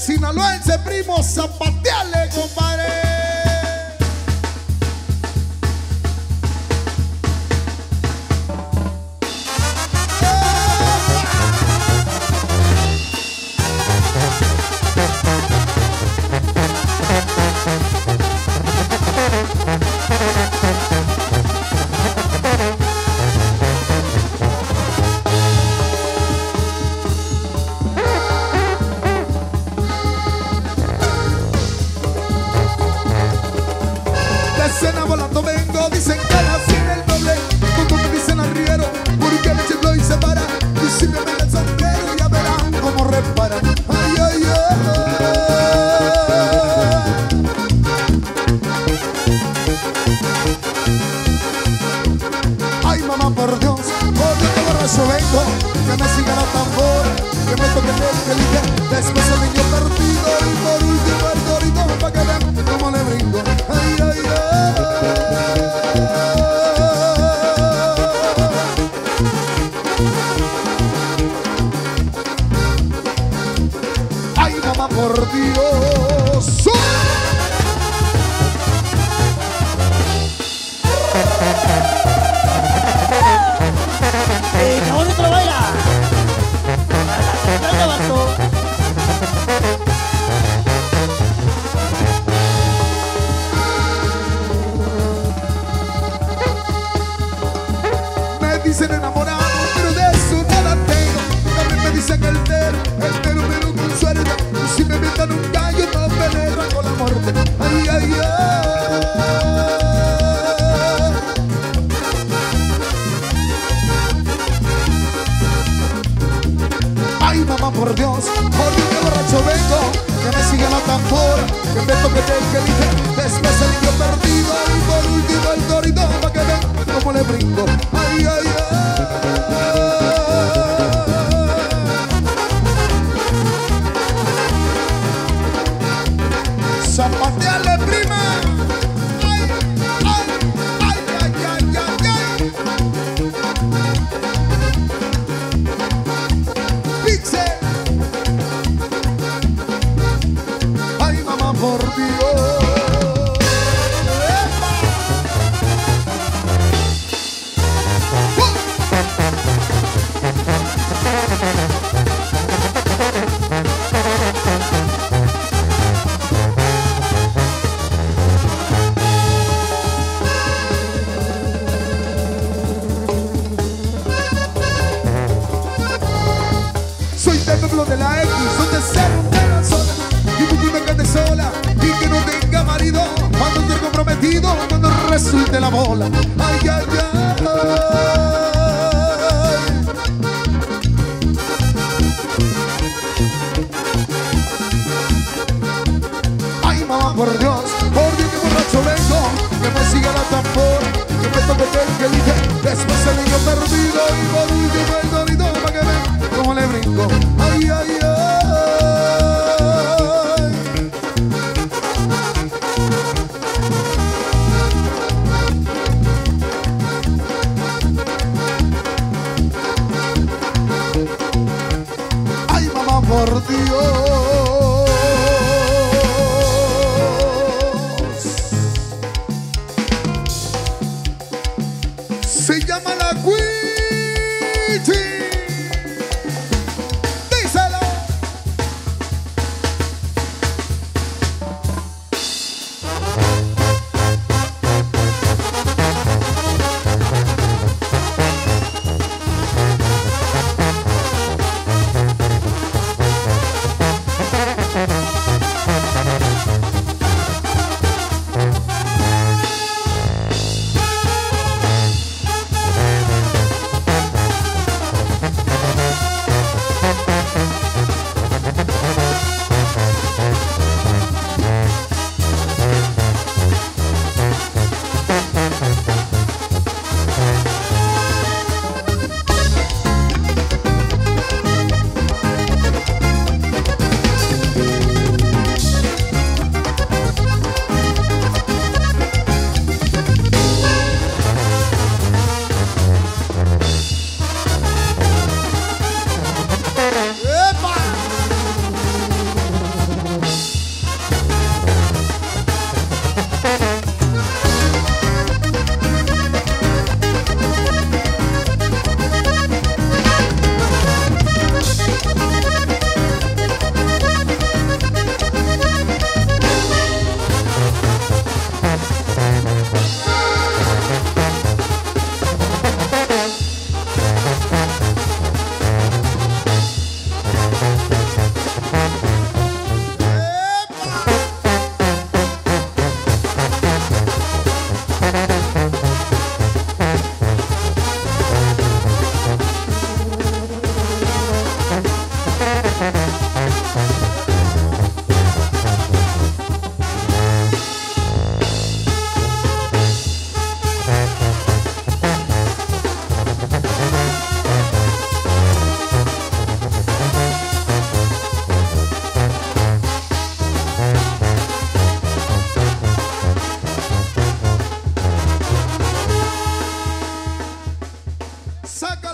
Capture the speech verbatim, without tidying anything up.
sinaloense, primo, zapateale, compadre. Escena volando vengo, dicen que nací en el doble. Como me dicen arriero, porque me chiflo y se para. Y si me ven el sombrero, ya verán cómo reparan. Ay, ay, ay. Ay, mamá, por Dios, oye que borracho vengo. Que me siga la tambora, que me toque el que ligue. Después el niño perdido y por último el dorito, pa' que vean cómo le brinco. Ay, ay, ay. Ay, mamá, por Dios. ¡Eh, qué bonito lo baila! ¡Trata, vato! Me dicen enamorado, pero de eso nada tengo. También me dicen el tero, el tero, pero con suerte. Y si me metan un gallo, no penetra con la muerte. Ay, ay, ay. Ay, mamá, por Dios, por Dios, que borracho vengo. Que me siga la tambora, que me toque el que dije. Después el niño perdido y por último el dorito, pa' que vean cómo le brinco. Ay, ay, ay. Zapateale, prima. Ay, ay, ay, ay, ay, ay, ay. Pixel. Ay, mamá, por Dios. Soy del pueblo de la X, donde se rompe la sola. Y tú me cantes sola y que no tenga marido. Cuando esté comprometido, cuando resulte la bola. Ay, ay, ay. Ay, mamá, por Dios, por Dios, que borracho vengo. Que me siga la tambora, que me toque el que dije. Después el niño perdido y por último el dorito, pa' que vean cómo le brinco. Ay, ay, ay. Ay, mamá, por Dios. saca.